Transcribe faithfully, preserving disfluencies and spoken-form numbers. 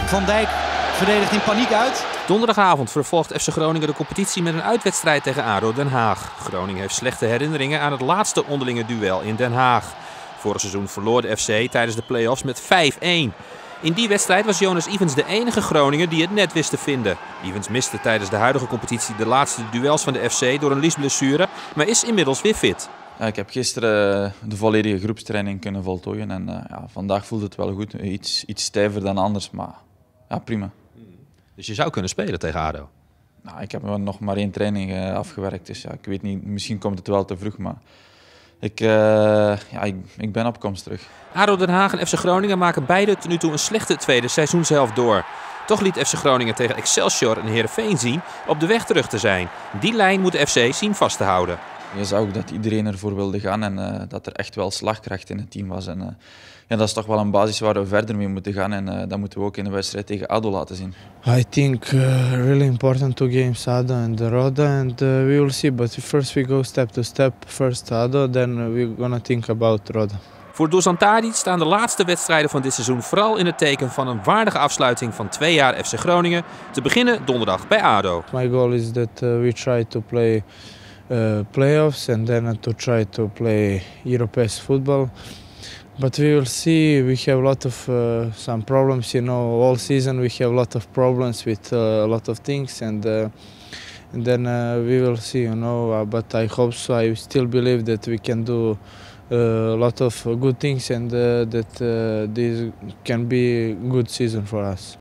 Van Dijk verdedigt in paniek uit. Donderdagavond vervolgt F C Groningen de competitie met een uitwedstrijd tegen A D O Den Haag. Groningen heeft slechte herinneringen aan het laatste onderlinge duel in Den Haag. Vorig seizoen verloor de F C tijdens de play-offs met vijf een. In die wedstrijd was Jonas Ivens de enige Groninger die het net wist te vinden. Ivens miste tijdens de huidige competitie de laatste duels van de F C door een liesblessure, maar is inmiddels weer fit. Ja, ik heb gisteren de volledige groepstraining kunnen voltooien en uh, ja, vandaag voelt het wel goed. Iets, iets stijver dan anders, maar ja, prima. Dus je zou kunnen spelen tegen A D O? Nou, ik heb nog maar één training uh, afgewerkt, dus ja, ik weet niet, misschien komt het wel te vroeg, maar ik, uh, ja, ik, ik ben op komst terug. A D O Den Haag en F C Groningen maken beide tot nu toe een slechte tweede seizoenshelft door. Toch liet F C Groningen tegen Excelsior en Heerenveen zien op de weg terug te zijn. Die lijn moet de F C zien vast te houden. Je zag ook dat iedereen ervoor wilde gaan en uh, dat er echt wel slagkracht in het team was. En, uh, ja, dat is toch wel een basis waar we verder mee moeten gaan en uh, dat moeten we ook in de wedstrijd tegen A D O laten zien. I think uh, really important two games, A D O and Roda, and uh, we will see. But first we go step to step. First A D O, then we're gonna think about Roda. Voor Dusan Tadic staan de laatste wedstrijden van dit seizoen vooral in het teken van een waardige afsluiting van twee jaar F C Groningen. Te beginnen donderdag bij A D O. My goal is that uh, we try to play uh, playoffs and then to try to play European football. But we will see. We have a lot of uh, some problems, you know. All season we have a lot of problems with uh, a lot of things, and uh, and then uh, we will see, you know. Uh, but I hope so. I still believe that we can do uh, a lot of good things, and uh, that uh, this can be a good season for us.